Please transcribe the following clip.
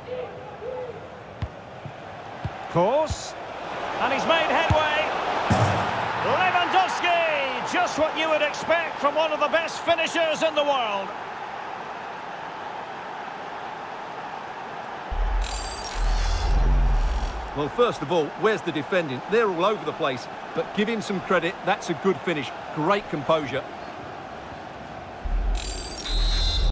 Course. And he's made headway. Lewandowski! Just what you would expect from one of the best finishers in the world. Well, first of all, where's the defending? They're all over the place, but give him some credit. That's a good finish. Great composure.